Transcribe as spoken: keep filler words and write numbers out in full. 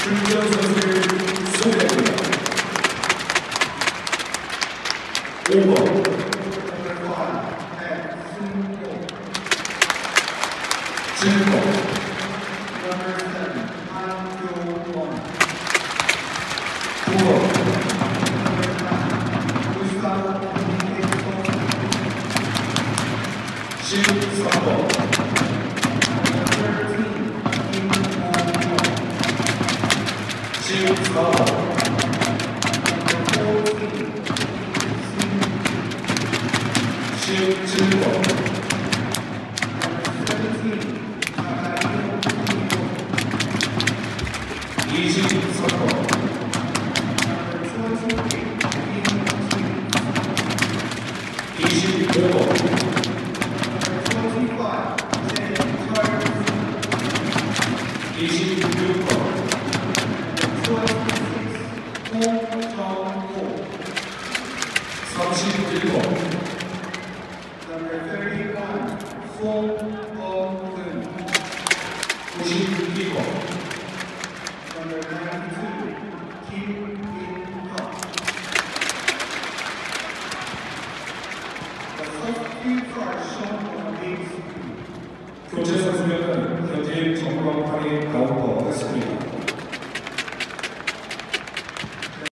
출전 선수를 소개합니다. 오 번 칠 번 십삼 번 십사 번 십칠 번 이십삼 번 이십오 번 이십육 번 삼십일 번 구십이 번 교체 선수는 현재 정광판이 가운데